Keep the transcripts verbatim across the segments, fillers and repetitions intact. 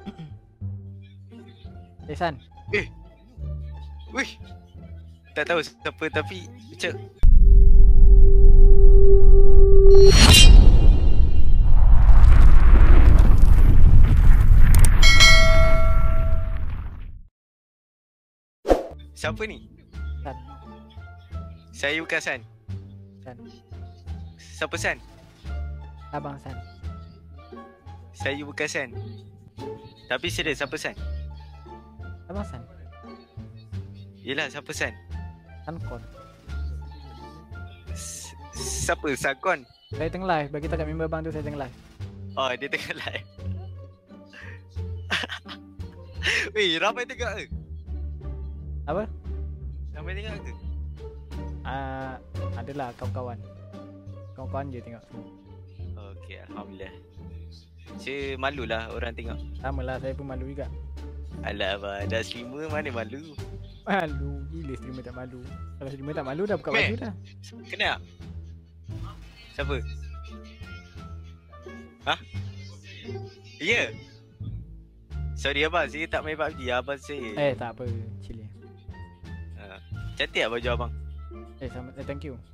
Eh San. Eh. Wih. Tak tahu siapa tapi macam siapa ni? San. Saya bukan San. San. Siapa San? Abang San. Saya bukan San. Tapi serius siapa San? Abang San. Yelah siapa San? Sankon. S- Siapa Sakon? Saya tengah live. Bagi tahu kat member abang tu saya tengah live. Oh dia tengah live. Weh ramai tengok ke? Apa? Ramai tengok ke? Ah, uh, adalah kawan-kawan. Kawan-kawan je tengok semua. Okey, alhamdulillah. Saya malulah orang tengok. Sama lah, saya pun malu juga. Alah abang, dah streamer mana malu. Malu, gila streamer tak malu. Kalau streamer tak malu dah buka Meh. baju dah. Kena tak? Siapa? Hah? Ya? Yeah. Sorry abang, saya tak main P U B G. Abang saya Eh, tak apa, chill je. uh, cantik tak baju abang? Eh, sama, eh, thank you.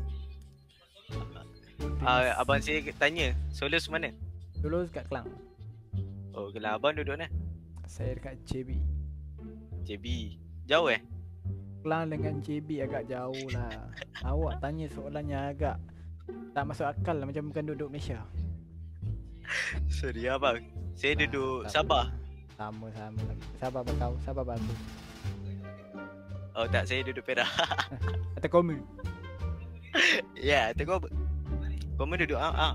Uh, abang saya tanya, Solus mana? Dulu kat Kelang. Oh, kalau abang duduk mana? Saya dekat J B. J B. Jauh eh? Kelang dengan J B agak jauh lah. Awak tanya soalannya agak tak masuk akal lah, macam bukan duduk Malaysia. Sorry abang. Saya Ah, duduk tak Sabah. apa. Sama-sama lagi. Sabah bakau, Sabah batu. Oh tak, saya duduk Perak. Atau Komu. Ya, yeah, tengok. Kau duduk ah. ah.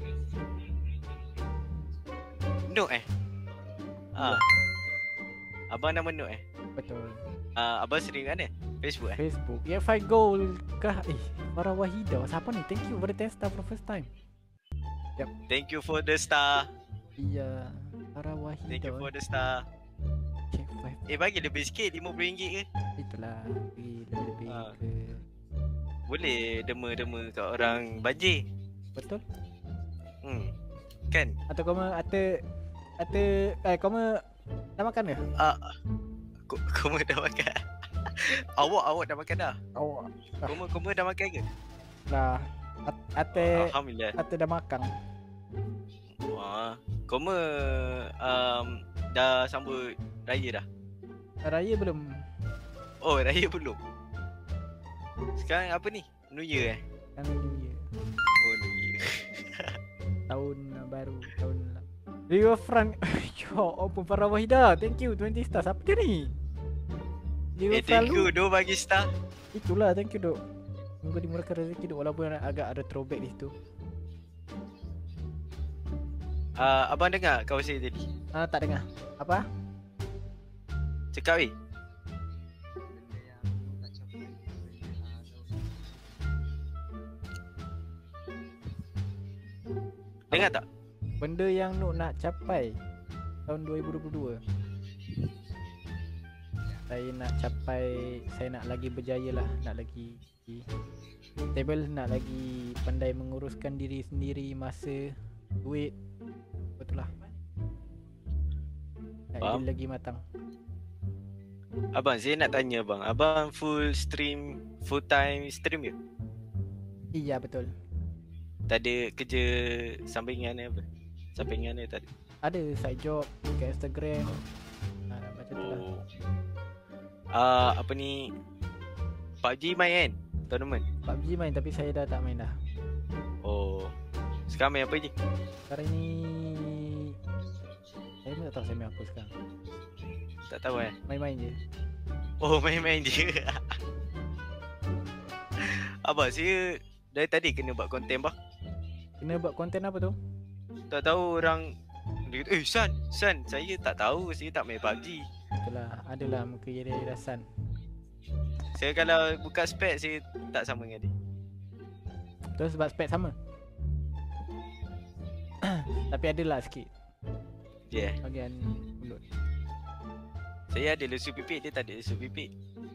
Nuk eh? Ah. Abang nama Nuk eh? Betul. Ah, abang sering kan eh? Facebook eh? Facebook. Ya, five goal kah? Eh, Farah Wahida. Siapa ni? Thank you for the ten star for the first time. Thank you for the star. Iya, Farah Wahida. Thank you for the star. Check five. Eh bagi lebih sikit, lima puluh ringgit ke? Itulah. Bagi lebih Ah. ke. Boleh dema-dema kat orang banjir. Betul? Hmm. Kan? Atau kau mau ate ate eh kau mau dah makan ke? Ah, kau kau dah makan? awak awak dah makan dah? Awak. Kau kau dah makan ke? Dah. At- Ate Alhamdulillah. ate dah makan. Wah, kau um, dah sambut raya dah? Raya belum? Oh, raya belum. Sekarang apa ni? New Year eh? Kan New Year. Oh, New Year. Tahun baru, tahun Riverfront. Yo, open Farah Wahida. Thank you twenty stars. Apa dia ni? Eh, thank you. Dua bagi star. Itulah, thank you dok. Moga dimurahkan rezeki dok, walaupun agak ada throwback di situ. Uh, abang dengar kawan saya tadi? Ah, tak dengar. Apa? Cakap weh. Dengar tak? Benda yang Nuk nak capai tahun dua ribu dua puluh dua. Saya nak capai, saya nak lagi berjaya lah, nak lagi stable, nak lagi pandai menguruskan diri sendiri, masa, duit. Betul lah. Nak Faham. jadi lagi matang. Abang, saya nak tanya abang. Abang full stream, full time stream ke? Iya betul. Tak ada kerja sampingan apa? Sampingan ni tak ada? Ada side job kat Instagram. Ah, macam tu lah. Oh. Uh, apa ni? P U B G main kan? Tournament? P U B G main tapi saya dah tak main dah. Oh. Sekarang main apa je? Sekarang ni saya pun tak tahu saya main apa sekarang. Tak tahu eh? Main-main je. Oh, main-main je. Abang, saya dari tadi kena buat konten bah. Kena buat konten apa tu? Tak tahu orang dia kata, eh San, San, saya tak tahu, saya tak main P U B G. Itulah, adalah muka jadi rasan. Saya kalau buka spek, saya tak sama dengan dia. Terus sebab spek sama. Tapi adalah sikit Yeah. bahagian mulut. Saya ada lesu pipik, dia tak ada lesu pipik.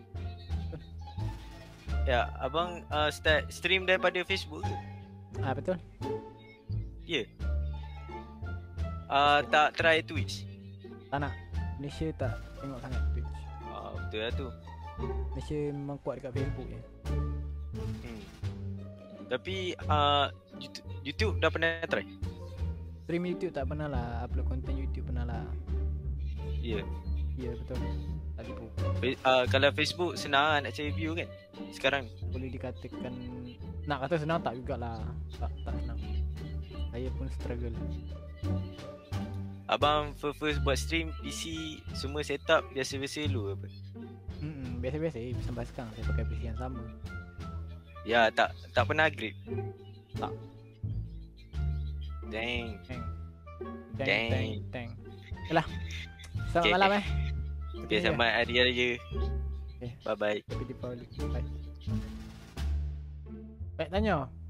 Ya, abang uh, start stream daripada Facebook ke? Ah betul. Ya. Yeah. Uh, tak try Twitch. Tak nak. Malaysia tak tengok sangat Twitch. Ah, betul lah tu. Malaysia memang kuat dekat Facebook je. Hmm. Tapi uh, YouTube, YouTube dah pernah try? Stream YouTube tak pernah lah. Upload konten YouTube pernah lah. Ya. Yeah. Ya yeah, betul. Tak tipu. Uh, kalau Facebook senang lah nak cari view kan sekarang. Boleh dikatakan, nak kata senang tak jugalah. Tak, tak senang. Saya pun struggle. Abang first, first buat stream P C semua setup biasa-biasa dulu apa? Hmm, biasa-biasa eh. Sampai sekarang saya pakai P C yang sama. Ya, tak tak pernah upgrade. Tak. Dang. Dang. Dang. Dang, dang, dang. Yalah. Selamat Okay, malam okay. eh. Okay, selamat hari raya. Okay. Bye bye. Happy Deepavali. Bye. Baik, tanya.